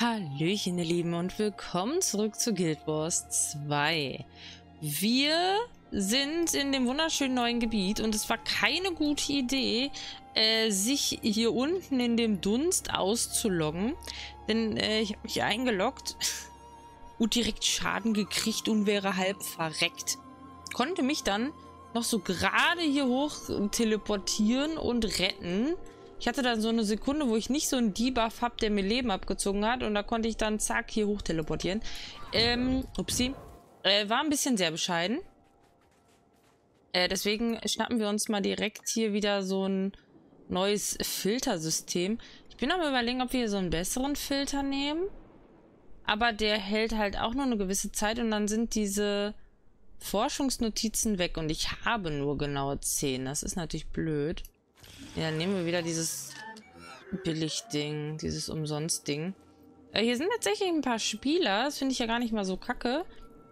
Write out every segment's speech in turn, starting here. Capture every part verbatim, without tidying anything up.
Hallöchen, ihr Lieben, und willkommen zurück zu Guild Wars zwei. Wir sind in dem wunderschönen neuen Gebiet und es war keine gute Idee, äh, sich hier unten in dem Dunst auszuloggen, denn äh, ich habe mich eingeloggt und direkt Schaden gekriegt und wäre halb verreckt. Konnte mich dann noch so gerade hier hoch teleportieren und retten. Ich hatte dann so eine Sekunde, wo ich nicht so einen Debuff habe, der mir Leben abgezogen hat. Und da konnte ich dann zack hier hoch teleportieren. Ähm, upsie. Äh, war ein bisschen sehr bescheiden. Äh, deswegen schnappen wir uns mal direkt hier wieder so ein neues Filtersystem. Ich bin am Überlegen, ob wir hier so einen besseren Filter nehmen. Aber der hält halt auch nur eine gewisse Zeit und dann sind diese Forschungsnotizen weg. Und ich habe nur genau zehn. Das ist natürlich blöd. Ja, dann nehmen wir wieder dieses Billig-Ding, dieses Umsonst-Ding. Äh, hier sind tatsächlich ein paar Spieler, das finde ich ja gar nicht mal so kacke.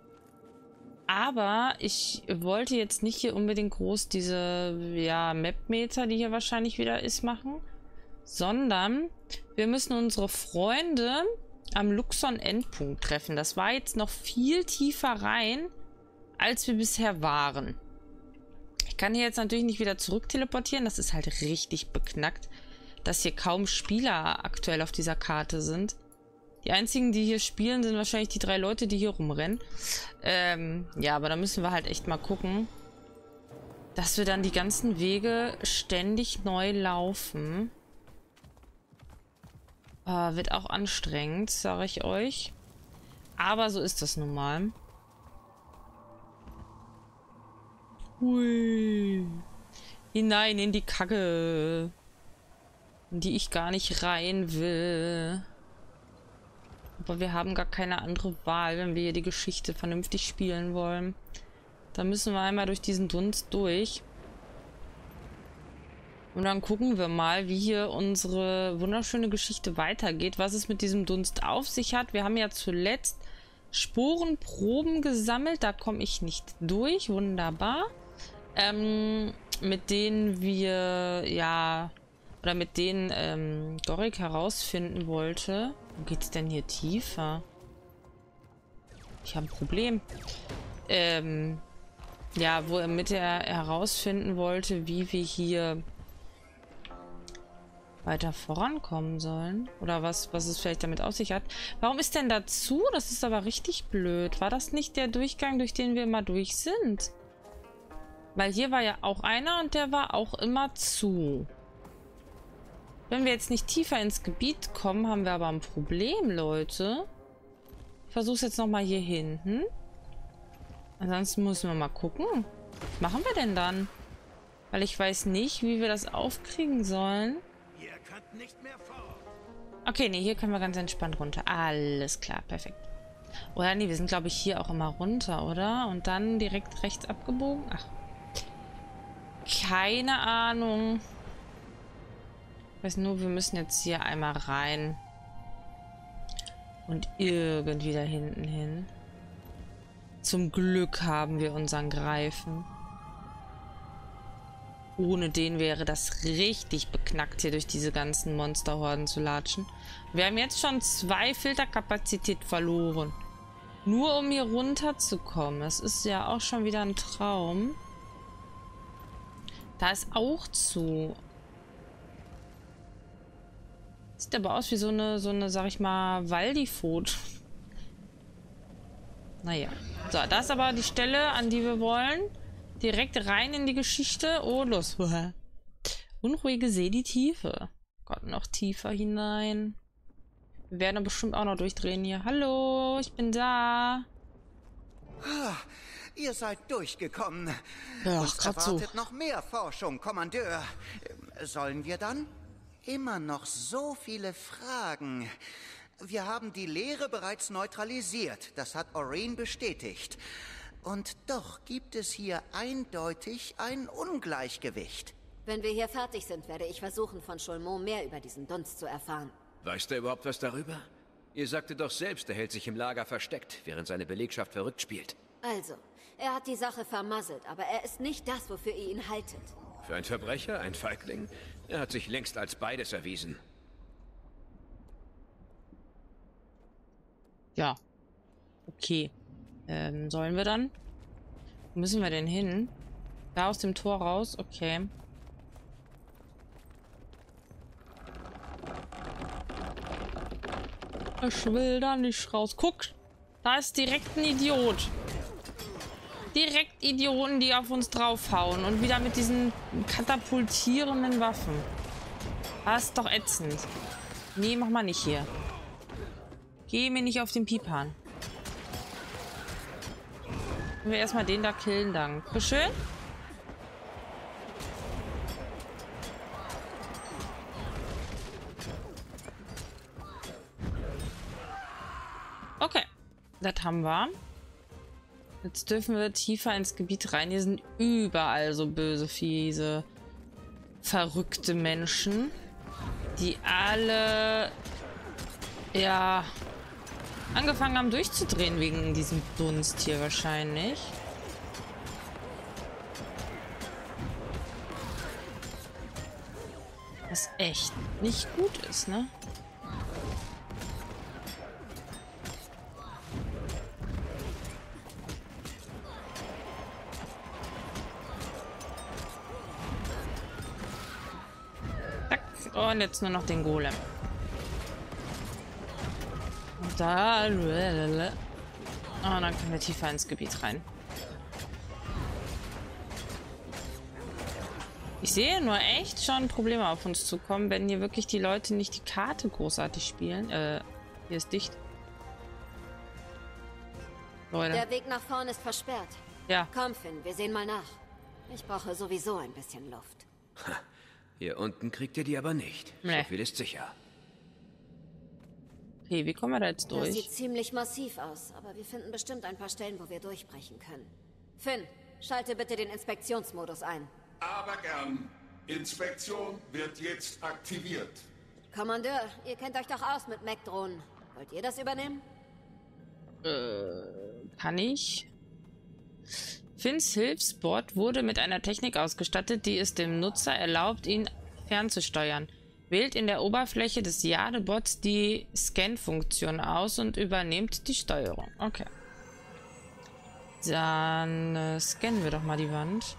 Aber ich wollte jetzt nicht hier unbedingt groß diese, ja, Map-Meter, die hier wahrscheinlich wieder ist, machen. Sondern wir müssen unsere Freunde am Luxon-Endpunkt treffen. Das war jetzt noch viel tiefer rein, als wir bisher waren. Ich kann hier jetzt natürlich nicht wieder zurück teleportieren. Das ist halt richtig beknackt, dass hier kaum Spieler aktuell auf dieser Karte sind. Die einzigen, die hier spielen, sind wahrscheinlich die drei Leute, die hier rumrennen. Ähm, ja, aber da müssen wir halt echt mal gucken, dass wir dann die ganzen Wege ständig neu laufen. Äh, wird auch anstrengend, sage ich euch. Aber so ist das nun mal. Hui. Hinein in die Kacke, in die ich gar nicht rein will. Aber wir haben gar keine andere Wahl, wenn wir hier die Geschichte vernünftig spielen wollen. Da müssen wir einmal durch diesen Dunst durch. Und dann gucken wir mal, wie hier unsere wunderschöne Geschichte weitergeht, was es mit diesem Dunst auf sich hat. Wir haben ja zuletzt Sporenproben gesammelt, da komme ich nicht durch. Wunderbar. Ähm, mit denen wir, ja, oder mit denen ähm, Gorik herausfinden wollte. Wo geht's denn hier tiefer? Ich habe ein Problem. Ähm, ja, wo er mit er herausfinden wollte, wie wir hier weiter vorankommen sollen. Oder was, was es vielleicht damit auf sich hat. Warum ist denn dazu? Das ist aber richtig blöd. War das nicht der Durchgang, durch den wir immer durch sind? Weil hier war ja auch einer und der war auch immer zu. Wenn wir jetzt nicht tiefer ins Gebiet kommen, haben wir aber ein Problem, Leute. Ich versuche es jetzt nochmal hier hinten. Ansonsten müssen wir mal gucken. Was machen wir denn dann? Weil ich weiß nicht, wie wir das aufkriegen sollen. Okay, nee, hier können wir ganz entspannt runter. Alles klar, perfekt. Oder nee, wir sind, glaube ich, hier auch immer runter, oder? Und dann direkt rechts abgebogen. Ach. Keine Ahnung. Ich weiß nur, wir müssen jetzt hier einmal rein. Und irgendwie da hinten hin. Zum Glück haben wir unseren Greifen. Ohne den wäre das richtig beknackt, hier durch diese ganzen Monsterhorden zu latschen. Wir haben jetzt schon zwei Filterkapazität verloren. Nur um hier runterzukommen. Das ist ja auch schon wieder ein Traum. Da ist auch zu. Sieht aber aus wie so eine, so eine, sag ich mal, Waldifot. Naja. So, das ist aber die Stelle, an die wir wollen. Direkt rein in die Geschichte. Oh, los. Unruhige See, die Tiefe. Gott, noch tiefer hinein. Wir werden bestimmt auch noch durchdrehen hier. Hallo, ich bin da. Ihr seid durchgekommen. Ja, Uns grad erwartet so. noch mehr Forschung, Kommandeur. Sollen wir dann? Immer noch so viele Fragen. Wir haben die Leere bereits neutralisiert. Das hat Aurene bestätigt. Und doch gibt es hier eindeutig ein Ungleichgewicht. Wenn wir hier fertig sind, werde ich versuchen, von Chaulmont mehr über diesen Dunst zu erfahren. Weißt du überhaupt was darüber? Ihr sagte doch selbst, er hält sich im Lager versteckt, während seine Belegschaft verrückt spielt. Also, er hat die Sache vermasselt, aber er ist nicht das, wofür ihr ihn haltet. Für ein Verbrecher, ein Feigling? Er hat sich längst als beides erwiesen. Ja. Okay. Ähm, sollen wir dann? Wo müssen wir denn hin? Da aus dem Tor raus? Okay. Ich will da nicht raus. Guck! Da ist direkt ein Idiot. Direkt Idioten, die auf uns draufhauen. Und wieder mit diesen katapultierenden Waffen. Das ist doch ätzend. Nee, mach mal nicht hier. Geh mir nicht auf den Piepan. Können wir erstmal den da killen, danke schön. Okay, das haben wir. Jetzt dürfen wir tiefer ins Gebiet rein. Hier sind überall so böse, fiese, verrückte Menschen, die alle, ja, angefangen haben durchzudrehen wegen diesem Dunst hier wahrscheinlich. Was echt nicht gut ist, ne? Und jetzt nur noch den Golem. Und da. Und dann können wir tiefer ins Gebiet rein. Ich sehe nur echt schon Probleme auf uns zukommen, wenn hier wirklich die Leute nicht die Karte großartig spielen. Äh, hier ist dicht. Leute. Der Weg nach vorne ist versperrt. Ja. Komm, Finn, wir sehen mal nach. Ich brauche sowieso ein bisschen Luft. Hier unten kriegt ihr die aber nicht. Nee. So viel ist sicher. Okay, wie kommen wir da jetzt durch? Das sieht ziemlich massiv aus, aber wir finden bestimmt ein paar Stellen, wo wir durchbrechen können. Finn, schalte bitte den Inspektionsmodus ein. Aber gern. Inspektion wird jetzt aktiviert. Kommandeur, ihr kennt euch doch aus mit Mech-Drohnen. Wollt ihr das übernehmen? Äh, kann ich? Finns Hilfsbot wurde mit einer Technik ausgestattet, die es dem Nutzer erlaubt, ihn fernzusteuern. Wählt in der Oberfläche des Jade-Bots die Scan-Funktion aus und übernehmt die Steuerung. Okay. Dann äh, scannen wir doch mal die Wand.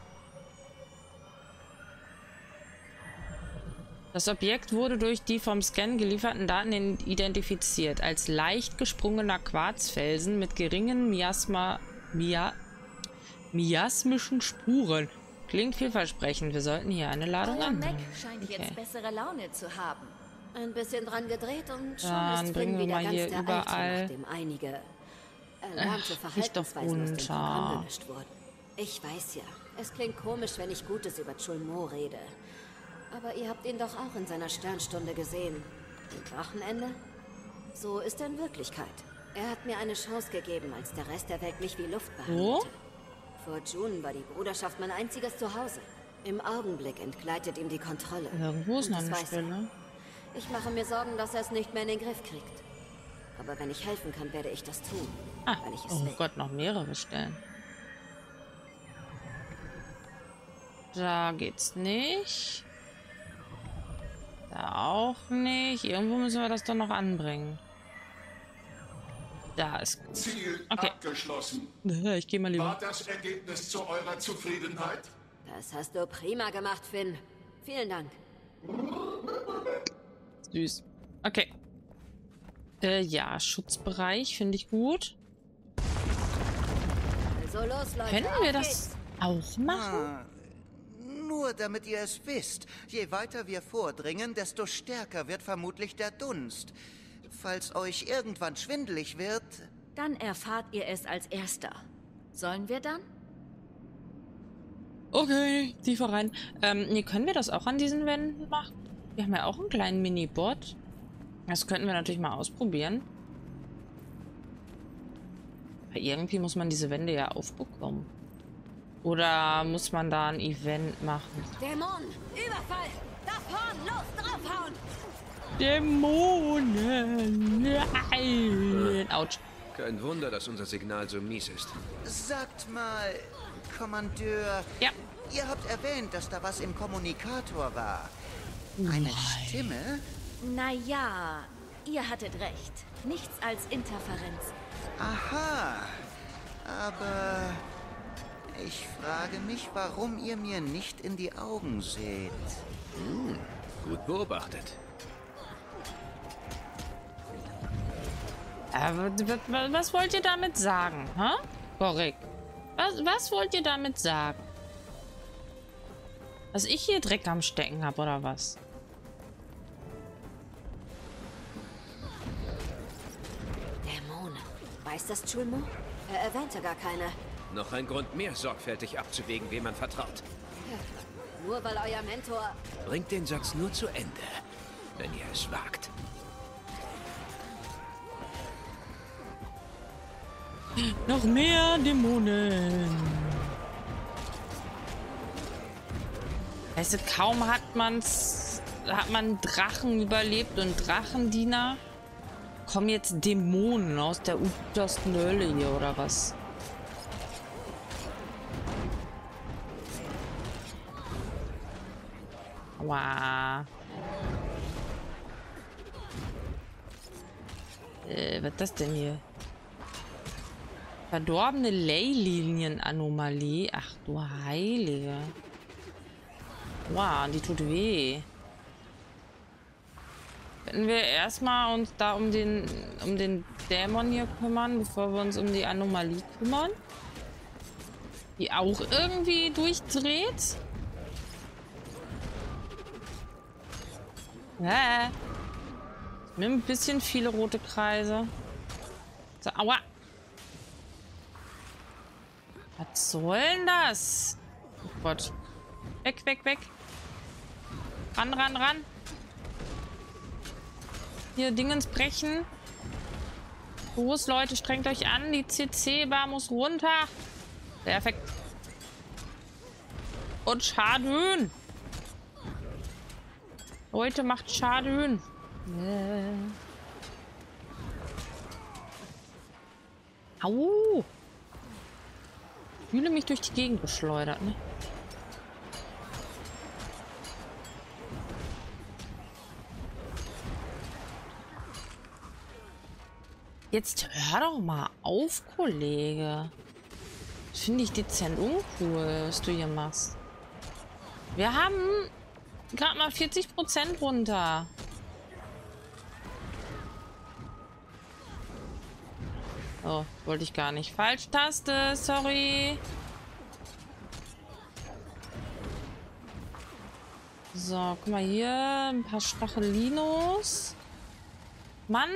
Das Objekt wurde durch die vom Scan gelieferten Daten identifiziert als leicht gesprungener Quarzfelsen mit geringen Miasma, Mia, miasmischen Spuren. Klingt vielversprechend. Wir sollten hier eine Ladung Euer anbringen. Mech scheint Okay. jetzt bessere Laune zu haben. Ein bisschen dran gedreht und schon Dann ist bringen Finn wir wieder mal ganz hier der überall- Alte, nachdem einige erlernte Ach, riech doch Verhaltensweisen aus dem runter. Programm gemischt wurden. Ich weiß ja, es klingt komisch, wenn ich Gutes über Chulmo rede. Aber ihr habt ihn doch auch in seiner Sternstunde gesehen. Im Drachenende? So ist er in Wirklichkeit. Er hat mir eine Chance gegeben, als der Rest der Welt mich wie Luft behandelte. Wo? Vor June war die Bruderschaft mein einziges Zuhause. Im Augenblick entgleitet ihm die Kontrolle. Irgendwo ist Und noch das eine weiß er. Stelle. Ich mache mir Sorgen, dass er es nicht mehr in den Griff kriegt. Aber wenn ich helfen kann, werde ich das tun. Ah, weil ich es oh will. Gott, noch mehrere Stellen. Da geht's nicht. Da auch nicht. Irgendwo müssen wir das doch noch anbringen. Da ist gut. Ziel Okay. abgeschlossen. Ich gehe mal lieber. War das Ergebnis zu eurer Zufriedenheit? Das hast du prima gemacht, Finn. Vielen Dank. Süß. Okay. Äh, ja, Schutzbereich finde ich gut. Also los, Leute. Können auf wir das geht's. auch machen? Ah, nur damit ihr es wisst. Je weiter wir vordringen, desto stärker wird vermutlich der Dunst. Falls euch irgendwann schwindelig wird... Dann erfahrt ihr es als Erster. Sollen wir dann? Okay, tiefer rein. Ähm, nee, können wir das auch an diesen Wänden machen? Wir haben ja auch einen kleinen Mini-Bot. Das könnten wir natürlich mal ausprobieren. Aber irgendwie muss man diese Wände ja aufbekommen. Oder muss man da ein Event machen? Dämon, Überfall! Da vorn, los, draufhauen! Dämonen! Nein! Autsch. Kein Wunder, dass unser Signal so mies ist. Sagt mal, Kommandeur, Ja. ihr habt erwähnt, dass da was im Kommunikator war. Eine Stimme? Naja, ihr hattet recht. Nichts als Interferenz. Aha. Aber ich frage mich, warum ihr mir nicht in die Augen seht. Hm, gut beobachtet. Aber was wollt ihr damit sagen, ha? Korrekt. Was, was wollt ihr damit sagen? Dass ich hier Dreck am Stecken habe, oder was? Dämonen. Weiß das Chulmo? Er erwähnte gar keine. Noch ein Grund mehr, sorgfältig abzuwägen, wem man vertraut. Nur weil euer Mentor... Bringt den Satz nur zu Ende, wenn ihr es wagt. Noch mehr Dämonen. Weißt du, kaum hat man's, hat man Drachen überlebt und Drachendiener, kommen jetzt Dämonen aus der untersten Hölle hier, oder was? Wow. Äh, was ist das denn hier? Verdorbene Leylinien-Anomalie. Ach du Heilige. Wow, die tut weh. Können wir erstmal uns da um den um den Dämon hier kümmern, bevor wir uns um die Anomalie kümmern? Die auch irgendwie durchdreht? Hä? Mit ein bisschen viele rote Kreise. So, aua. Was soll denn das? Oh Gott. Weg, weg, weg. Ran, ran, ran. Hier Dingens brechen. Los, Leute, strengt euch an. Die C C-Bar muss runter. Perfekt. Und Schaden. Leute, macht Schaden. Yeah. Au. Ich fühle mich durch die Gegend geschleudert, ne? Jetzt hör doch mal auf, Kollege. Das finde ich dezent uncool, was du hier machst. Wir haben gerade mal vierzig Prozent runter. Oh, wollte ich gar nicht. Falsch-Taste, sorry. So, guck mal hier. Ein paar Stachelinos. Mann.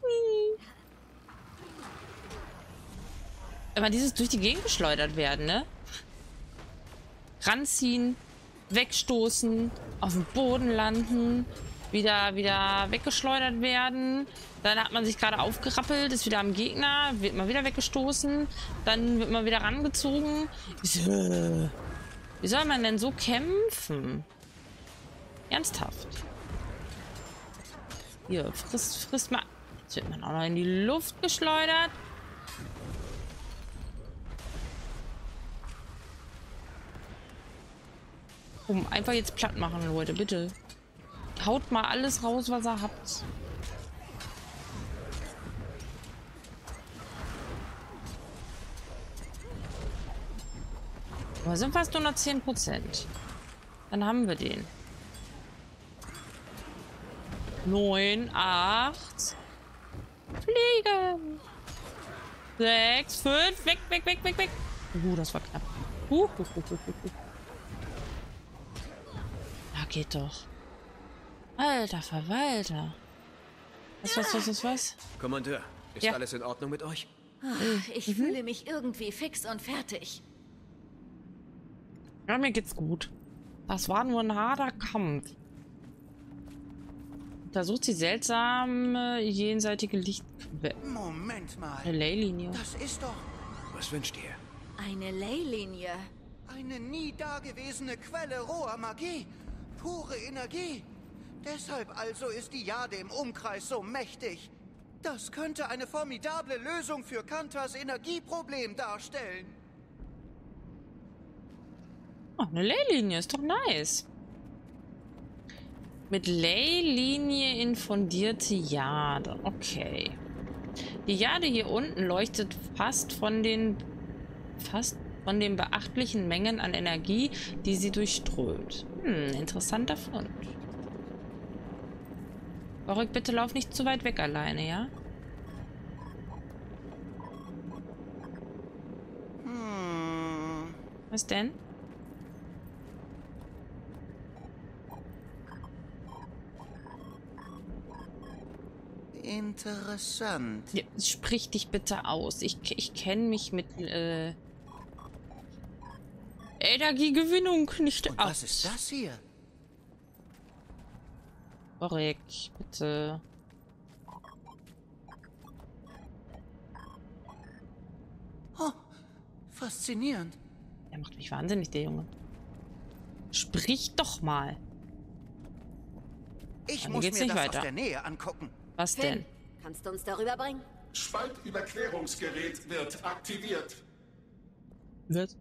Aber dieses durch die Gegend geschleudert werden, ne? Ranziehen, wegstoßen, auf dem Boden landen, wieder, wieder weggeschleudert werden. Dann hat man sich gerade aufgerappelt, ist wieder am Gegner, wird mal wieder weggestoßen, dann wird man wieder rangezogen. Wie soll man denn so kämpfen? Ernsthaft. Hier, frisst, frisst mal. Jetzt wird man auch noch in die Luft geschleudert. Um, einfach jetzt platt machen, Leute, bitte. Haut mal alles raus, was ihr habt. Wir sind fast nur noch zehn Prozent. Dann haben wir den. Neun, acht. Fliegen. Sechs, fünf. Weg, weg, weg, weg, weg. Uh, das war knapp. Uh, uh, uh, uh, uh. Ja, geht doch. Alter Verwalter. Was, was, was, was, was? Kommandeur, ist Ja. alles in Ordnung mit euch? Ach, ich fühle mich irgendwie fix und fertig. Ja, mir geht's gut. Das war nur ein harter Kampf. Untersucht die seltsame jenseitige Lichtquelle. Moment mal. Eine Leylinie. Das ist doch Was wünscht ihr? Eine Leylinie. eine nie dagewesene Quelle roher Magie. Pure Energie. Deshalb also ist die Jade im Umkreis so mächtig. Das könnte eine formidable Lösung für Kantas Energieproblem darstellen. Oh, eine Leylinie ist doch nice. Mit Ley-Linie infundierte Jade. Okay. Die Jade hier unten leuchtet fast von den fast von den beachtlichen Mengen an Energie, die sie durchströmt. Hm, interessanter Fund. Warwick, bitte lauf nicht zu weit weg alleine, ja? Hm. Was denn? Interessant. Ja, sprich dich bitte aus. Ich, ich kenne mich mit äh, Energiegewinnung nicht Und aus. was ist das hier? Warwick, bitte. Oh, faszinierend. Der macht mich wahnsinnig, der Junge. Sprich doch mal. Ich Dann muss geht's mir nicht das weiter. aus der Nähe angucken. Was Finn, denn? kannst du uns darüber bringen? Spaltüberquerungsgerät wird aktiviert. Wird?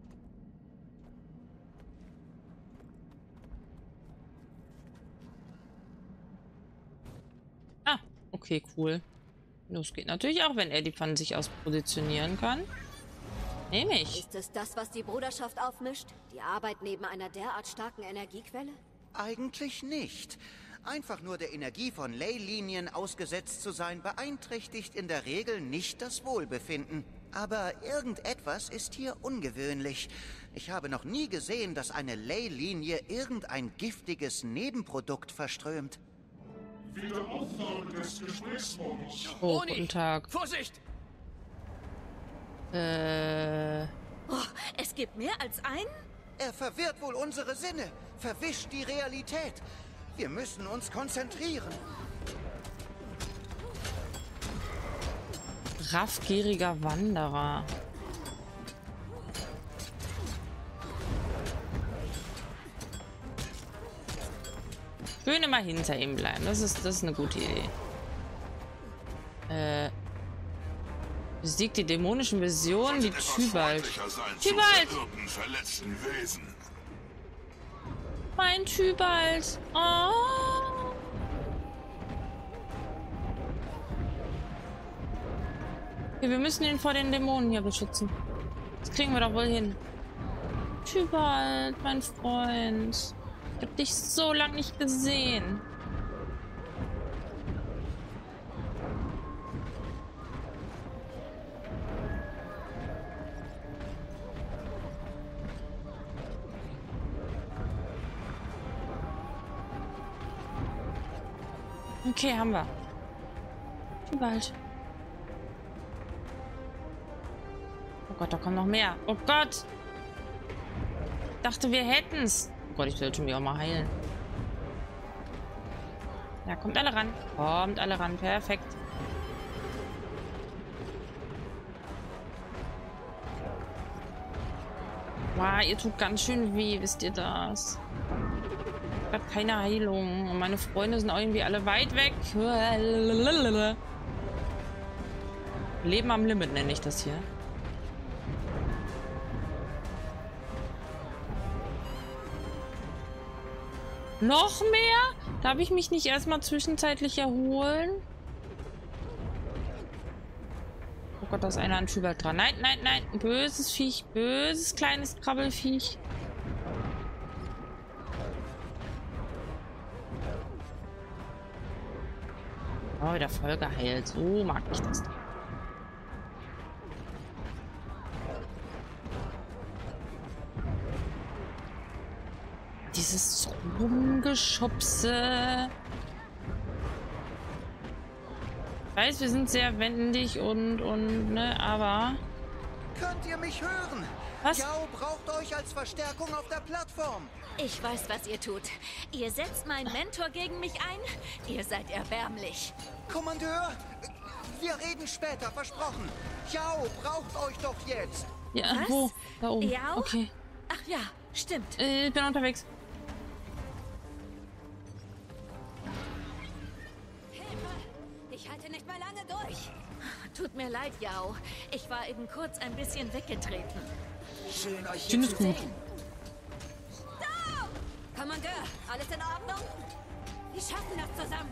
Ah, okay, cool. Das geht natürlich auch, wenn er die von sich aus positionieren kann. Nehme ich. Ist es das, was die Bruderschaft aufmischt? Die Arbeit neben einer derart starken Energiequelle? Eigentlich nicht. Einfach nur der Energie von Ley-Linien ausgesetzt zu sein, beeinträchtigt in der Regel nicht das Wohlbefinden. Aber irgendetwas ist hier ungewöhnlich. Ich habe noch nie gesehen, dass eine Ley-Linie irgendein giftiges Nebenprodukt verströmt. Wiederaufnahme des Gesprächsmodus. Oh, guten Tag. Vorsicht! Äh, Oh, es gibt mehr als einen? Er verwirrt wohl unsere Sinne, verwischt die Realität. Wir müssen uns konzentrieren. raffgieriger Wanderer. Schön immer hinter ihm bleiben. Das ist, das ist eine gute Idee. Äh. Besiegt die dämonischen Visionen, die Tybalt. Tybalt! Verletzten Wesen. Mein Tybalt! Oh! Okay, wir müssen ihn vor den Dämonen hier beschützen. Das kriegen wir doch wohl hin. Tybalt, mein Freund. Ich hab dich so lange nicht gesehen. Okay, haben wir. Tybalt. Oh Gott, da kommen noch mehr. Oh Gott! Ich dachte, wir hätten's. Oh Gott, ich will schon wieder mal heilen. Ja, kommt alle ran. Kommt alle ran. Perfekt. Wow, ihr tut ganz schön weh, wisst ihr das? Ich hab keine Heilung. Und meine Freunde sind auch irgendwie alle weit weg. Leben am Limit nenne ich das hier. Noch mehr? Darf ich mich nicht erstmal zwischenzeitlich erholen? Oh Gott, da ist einer an Tybalt dran. Nein, nein, nein. Böses Viech. Böses kleines Krabbelfiech. Oh, wieder voll geheilt. So mag ich das. Dieses Rumgeschubse. Ich weiß, wir sind sehr wendig und, und, ne, aber... Könnt ihr mich hören? Was? Yao braucht euch als Verstärkung auf der Plattform. Ich weiß, was ihr tut. Ihr setzt meinen Mentor gegen mich ein? Ihr seid erbärmlich. Kommandeur, wir reden später, versprochen. Yao braucht euch doch jetzt. Ja, Was? wo? Da oben. Yao? Okay. Ach ja, stimmt. Äh, ich bin unterwegs. Hilfe! Ich halte nicht mehr lange durch. Tut mir leid, Yao. Ich war eben kurz ein bisschen weggetreten. Schön, euch Ich hier finde zu es gut. sehen. Kommandeur, alles in Ordnung? Die schaffen das zusammen.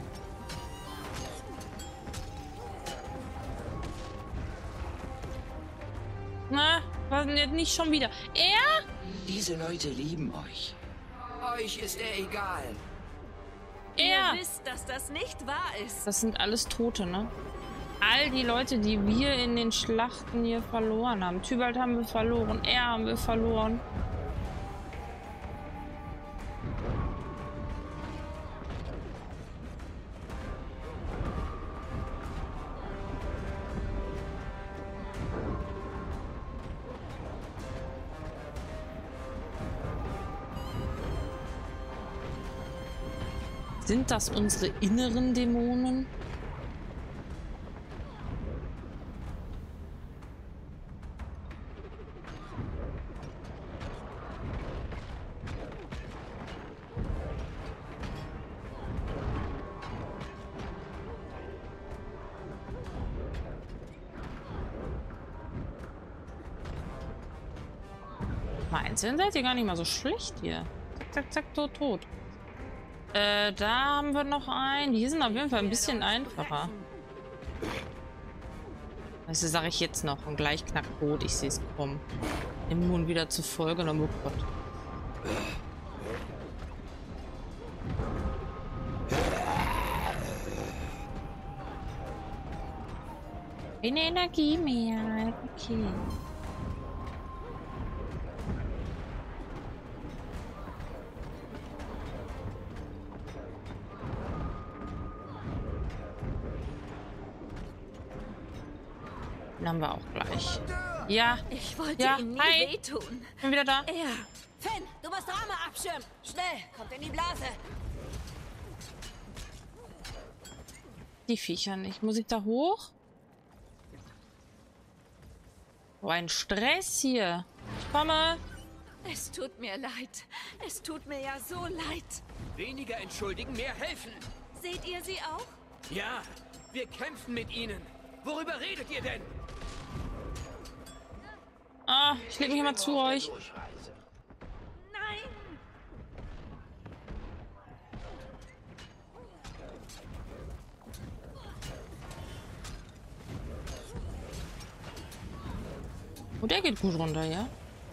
Na, was denn jetzt nicht schon wieder? Er? Diese Leute lieben euch. Euch ist er egal. Er! Ihr wisst, dass das nicht wahr ist. Das sind alles Tote, ne? All die Leute, die wir in den Schlachten hier verloren haben. Tybalt haben wir verloren, er haben wir verloren. Sind das unsere inneren Dämonen? Mal einzeln seid ihr gar nicht mal so schlecht hier. Zack, zack, zack, tot, tot. Äh, da haben wir noch einen. Die sind auf jeden Fall ein bisschen einfacher. Weißt du, sage ich jetzt noch. Und gleich knackt tot. Ich sehe es kommen. Im Mund wieder zu Folge. Oh Gott. Keine Energie mehr. Okay. Den haben wir auch gleich. Ja. Ich wollte Ja, ihm nie hi. wehtun. Bin wieder da. Er. Finn, du musst Rama abschirmen. Schnell, kommt in die Blase. Die Viecher nicht. Muss ich da hoch? Oh, ein Stress hier. Ich komme. Es tut mir leid. Es tut mir ja so leid. Weniger entschuldigen, mehr helfen. Seht ihr sie auch? Ja, wir kämpfen mit ihnen. Worüber redet ihr denn? Ah, ich leg mich mal zu euch. Nein. Oh, der geht gut runter, ja?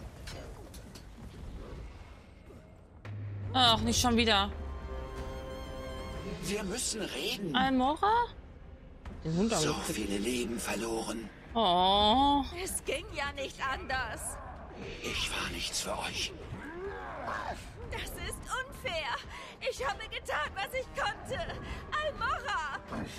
Ach, nicht schon wieder. Wir müssen reden. Almora? Den Hund So aber. viele Leben verloren. Oh. Es ging ja nicht anders. Ich war nichts für euch. Das ist unfair. Ich habe getan, was ich konnte. Almora!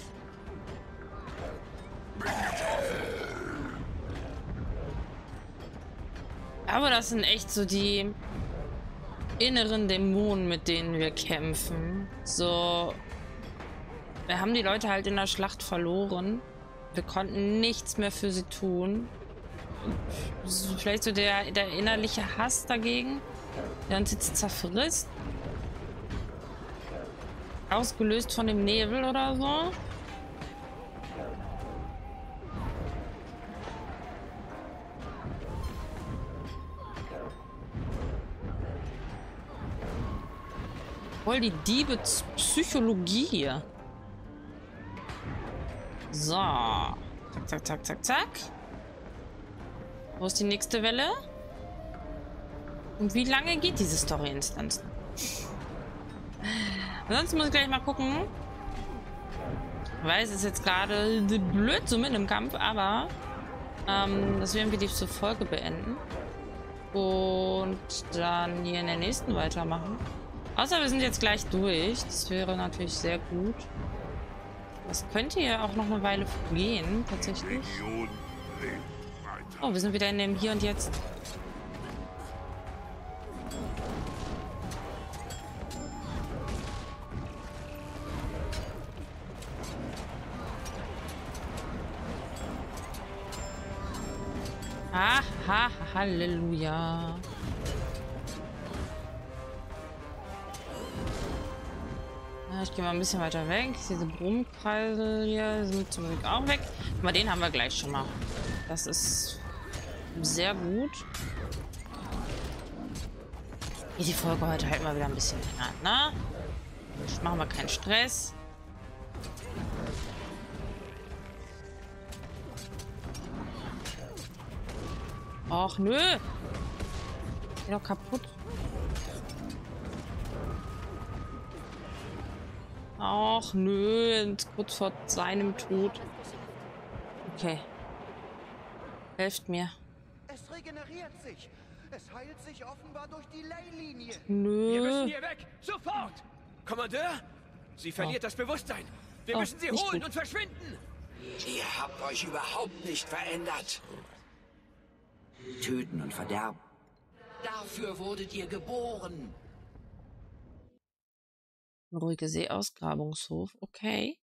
Aber das sind echt so die inneren Dämonen, mit denen wir kämpfen. So. Wir haben die Leute halt in der Schlacht verloren. Wir konnten nichts mehr für sie tun. So, vielleicht so der, der innerliche Hass dagegen, der uns jetzt zerfrisst. Ausgelöst von dem Nebel oder so. Voll die Diebe Psychologie hier. So. Zack, zack, zack, zack, zack. Wo ist die nächste Welle? Und wie lange geht diese Story-Instanz? Ansonsten muss ich gleich mal gucken. Ich weiß, es ist jetzt gerade blöd so mit im Kampf, aber ähm, das werden wir die Folge beenden. Und dann hier in der nächsten weitermachen. Außer wir sind jetzt gleich durch. Das wäre natürlich sehr gut. Das könnte ja auch noch eine Weile gehen, tatsächlich. Oh, wir sind wieder in dem Hier und Jetzt. Ah, ha, Halleluja. Ja, ich gehe mal ein bisschen weiter weg. Diese Brummkreise hier sind zum Glück auch weg. Aber den haben wir gleich schon mal. Das ist sehr gut. Die Folge heute halt mal wieder ein bisschen länger, ne? Jetzt machen wir keinen Stress. Ach, nö. Geh doch kaputt. Ach, nö. Kurz vor seinem Tod. Okay. Helft mir. Es regeneriert sich. Es heilt sich offenbar durch die Leylinie. Nö. Wir müssen hier weg. Sofort. Kommandeur, sie verliert Oh. das Bewusstsein. Wir Oh, müssen sie nicht holen gut. und verschwinden. Ihr habt euch überhaupt nicht verändert. Töten und verderben. Dafür wurdet ihr geboren. Ruhige See-Ausgrabungshof. Okay.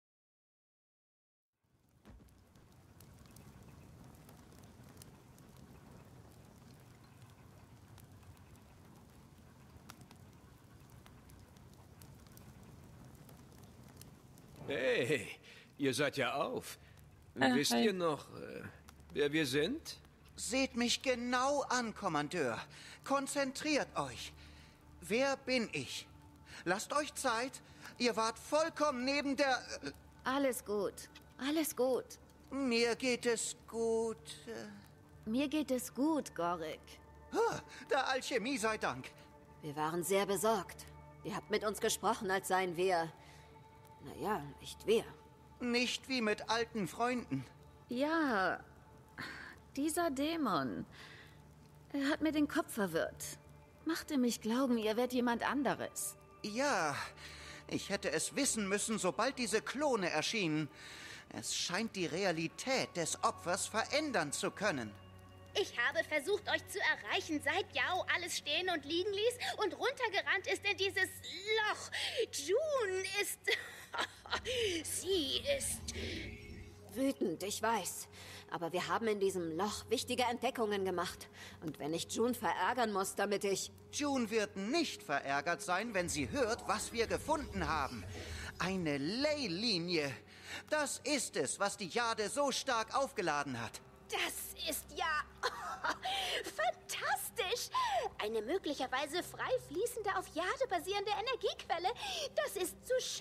Hey, ihr seid ja auf. Äh, Wisst hi. ihr noch, äh, wer wir sind? Seht mich genau an, Kommandeur. Konzentriert euch. Wer bin ich? Lasst euch Zeit. Ihr wart vollkommen neben der... Äh, Alles gut. Alles gut. mir geht es gut. Äh, Mir geht es gut, Gorik. ah, der Alchemie sei Dank. Wir waren sehr besorgt. Ihr habt mit uns gesprochen, als seien wir... Naja, nicht wir. Nicht wie mit alten Freunden. Ja, dieser Dämon. Er hat mir den Kopf verwirrt. Machte mich glauben, ihr wärt jemand anderes. Ja, ich hätte es wissen müssen, sobald diese Klone erschienen. Es scheint die Realität des Opfers verändern zu können. Ich habe versucht, euch zu erreichen, seit Yao alles stehen und liegen ließ und runtergerannt ist in dieses Loch. June ist... Sie ist... Wütend, ich weiß. Aber wir haben in diesem Loch wichtige Entdeckungen gemacht. Und wenn ich June verärgern muss, damit ich... June wird nicht verärgert sein, wenn sie hört, was wir gefunden haben. Eine Leylinie. Das ist es, was die Jade so stark aufgeladen hat. Das ist ja... fantastisch! Eine möglicherweise frei fließende, auf Jade basierende Energiequelle. Das ist zu schön,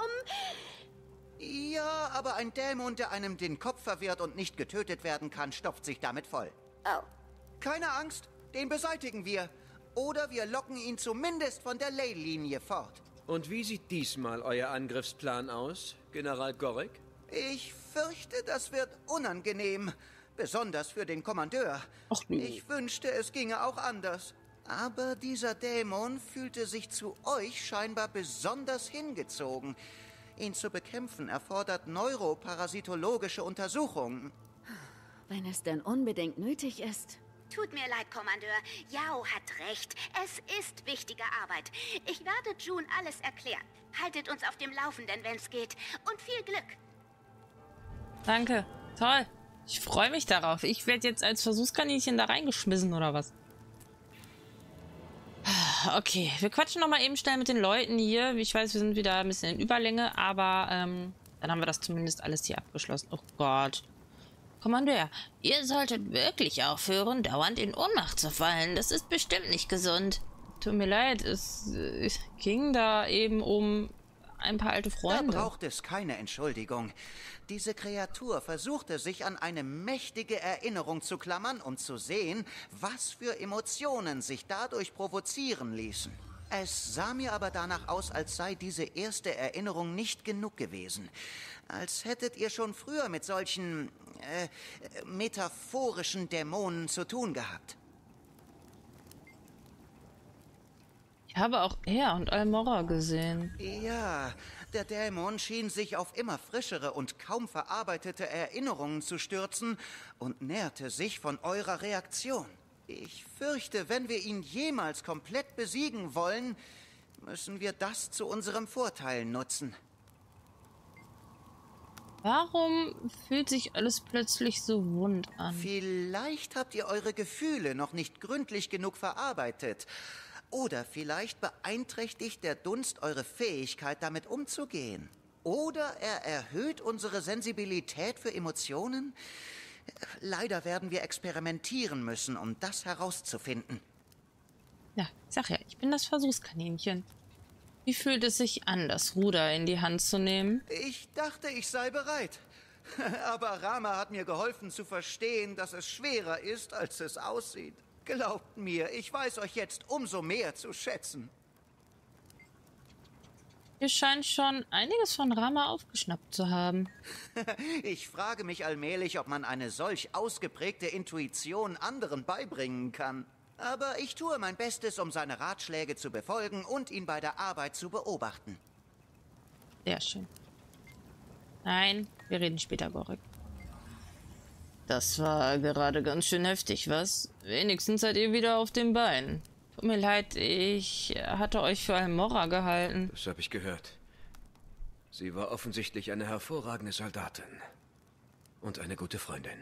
um... Ja, aber ein Dämon, der einem den Kopf verwirrt und nicht getötet werden kann, stopft sich damit voll. Oh, Keine Angst, den beseitigen wir. Oder wir locken ihn zumindest von der Leylinie fort. Und wie sieht diesmal euer Angriffsplan aus, General Gorik? Ich fürchte, das wird unangenehm. Besonders für den Kommandeur. Ach nee. Ich wünschte, es ginge auch anders. Aber dieser Dämon fühlte sich zu euch scheinbar besonders hingezogen. Ihn zu bekämpfen erfordert neuroparasitologische Untersuchungen. wenn es denn unbedingt nötig ist. Tut mir leid, Kommandeur. Yao hat recht. Es ist wichtige Arbeit. Ich werde June alles erklären. Haltet uns auf dem Laufenden, wenn es geht. Und viel Glück. Danke. Toll. Ich freue mich darauf. Ich werde jetzt als Versuchskaninchen da reingeschmissen, oder was? Okay, wir quatschen noch mal eben schnell mit den Leuten hier. Ich weiß, wir sind wieder ein bisschen in Überlänge, aber ähm, dann haben wir das zumindest alles hier abgeschlossen. Oh Gott. Kommandeur, ihr solltet wirklich aufhören, dauernd in Ohnmacht zu fallen. Das ist bestimmt nicht gesund. Tut mir leid, es äh, ging da eben um ein paar alte Freunde. Da braucht es keine Entschuldigung. Diese Kreatur versuchte sich an eine mächtige Erinnerung zu klammern, um zu sehen, was für Emotionen sich dadurch provozieren ließen. Es sah mir aber danach aus, als sei diese erste Erinnerung nicht genug gewesen. Als hättet ihr schon früher mit solchen äh, metaphorischen Dämonen zu tun gehabt. Ich habe auch er und Almora gesehen. Ja, der Dämon schien sich auf immer frischere und kaum verarbeitete Erinnerungen zu stürzen und nährte sich von eurer Reaktion. Ich fürchte, wenn wir ihn jemals komplett besiegen wollen, müssen wir das zu unserem Vorteil nutzen. Warum fühlt sich alles plötzlich so wund an? Vielleicht habt ihr eure Gefühle noch nicht gründlich genug verarbeitet. Oder vielleicht beeinträchtigt der Dunst eure Fähigkeit, damit umzugehen. Oder er erhöht unsere Sensibilität für Emotionen. Leider werden wir experimentieren müssen, um das herauszufinden. Ja, ich sag ja, ich bin das Versuchskaninchen. Wie fühlt es sich an, das Ruder in die Hand zu nehmen? Ich dachte, ich sei bereit. Aber Rama hat mir geholfen zu verstehen, dass es schwerer ist, als es aussieht. Glaubt mir, ich weiß euch jetzt umso mehr zu schätzen. Ihr scheint schon einiges von Rama aufgeschnappt zu haben. Ich frage mich allmählich, ob man eine solch ausgeprägte Intuition anderen beibringen kann. Aber ich tue mein Bestes, um seine Ratschläge zu befolgen und ihn bei der Arbeit zu beobachten. Sehr schön. Nein, wir reden später, Gorik. Das war gerade ganz schön heftig, was? Wenigstens seid ihr wieder auf den Beinen. Tut mir leid, ich hatte euch für Almora gehalten. Das habe ich gehört. Sie war offensichtlich eine hervorragende Soldatin. Und eine gute Freundin.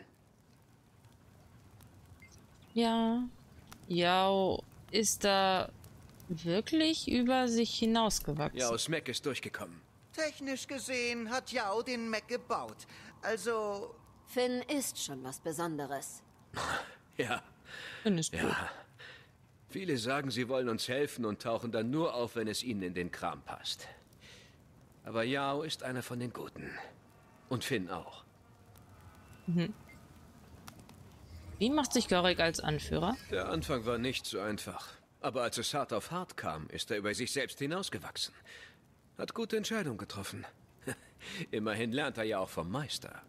Ja. Yao ist da wirklich über sich hinausgewachsen. Ja, aus Mac ist durchgekommen. Technisch gesehen hat Yao den Mech gebaut. Also... Finn ist schon was Besonderes. Ja. Findest du? Ja. Viele sagen, sie wollen uns helfen und tauchen dann nur auf, wenn es ihnen in den Kram passt. Aber Yao ist einer von den Guten. Und Finn auch. Mhm. Wie macht sich Gorik als Anführer? Der Anfang war nicht so einfach. Aber als es hart auf hart kam, ist er über sich selbst hinausgewachsen. Hat gute Entscheidungen getroffen. Immerhin lernt er ja auch vom Meister.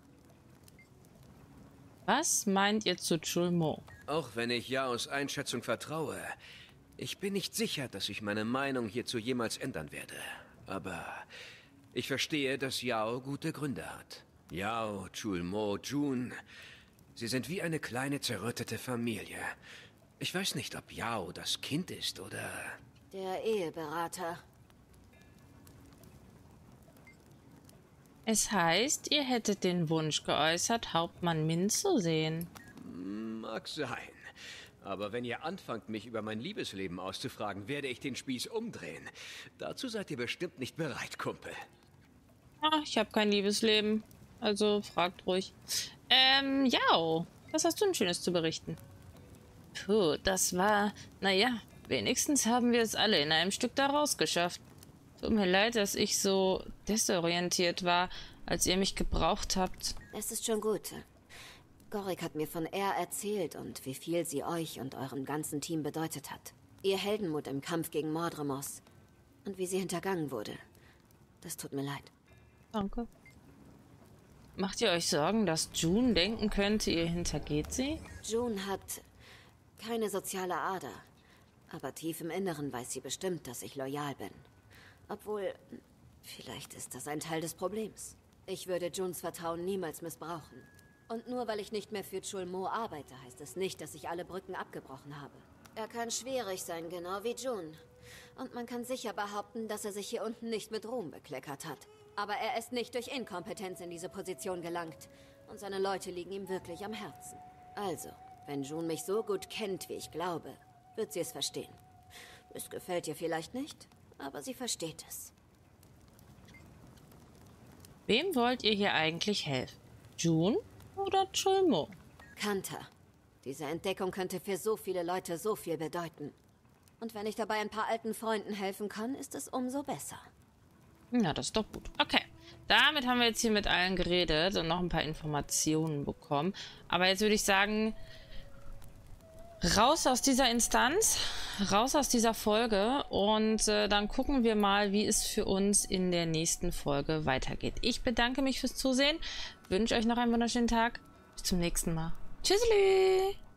Was meint ihr zu Chulmo? Auch wenn ich Yaos Einschätzung vertraue, ich bin nicht sicher, dass ich meine Meinung hierzu jemals ändern werde. Aber ich verstehe, dass Yao gute Gründe hat. Yao, Chulmo, Jun, sie sind wie eine kleine zerrüttete Familie. Ich weiß nicht, ob Yao das Kind ist oder... Der Eheberater. Es heißt, ihr hättet den Wunsch geäußert, Hauptmann Min zu sehen. Mag sein. Aber wenn ihr anfangt, mich über mein Liebesleben auszufragen, werde ich den Spieß umdrehen. Dazu seid ihr bestimmt nicht bereit, Kumpel. Ah, ich habe kein Liebesleben. Also fragt ruhig. Ähm, Yao, was hast du denn Schönes zu berichten? Puh, das war... Naja, wenigstens haben wir es alle in einem Stück da rausgeschafft. Tut mir leid, dass ich so desorientiert war, als ihr mich gebraucht habt. Es ist schon gut. Gorik hat mir von Er erzählt und wie viel sie euch und eurem ganzen Team bedeutet hat. Ihr Heldenmut im Kampf gegen Mordremos und wie sie hintergangen wurde. Das tut mir leid. Danke. Macht ihr euch Sorgen, dass Jun denken könnte, ihr hintergeht sie? Jun hat keine soziale Ader. Aber tief im Inneren weiß sie bestimmt, dass ich loyal bin. Obwohl, vielleicht ist das ein Teil des Problems. Ich würde Juns Vertrauen niemals missbrauchen. Und nur weil ich nicht mehr für Chulmo arbeite, heißt es nicht, dass ich alle Brücken abgebrochen habe. Er kann schwierig sein, genau wie Jun. Und man kann sicher behaupten, dass er sich hier unten nicht mit Ruhm bekleckert hat. Aber er ist nicht durch Inkompetenz in diese Position gelangt. Und seine Leute liegen ihm wirklich am Herzen. Also, wenn Jun mich so gut kennt, wie ich glaube, wird sie es verstehen. Es gefällt ihr vielleicht nicht, aber sie versteht es. Wem wollt ihr hier eigentlich helfen? Jun oder Chulmo? Kanta. Diese Entdeckung könnte für so viele Leute so viel bedeuten. Und wenn ich dabei ein paar alten Freunden helfen kann, ist es umso besser. Na, das ist doch gut. Okay, damit haben wir jetzt hier mit allen geredet und noch ein paar Informationen bekommen. Aber jetzt würde ich sagen, raus aus dieser Instanz, raus aus dieser Folge und äh, dann gucken wir mal, wie es für uns in der nächsten Folge weitergeht. Ich bedanke mich fürs Zusehen, wünsche euch noch einen wunderschönen Tag. Bis zum nächsten Mal. Tschüssli!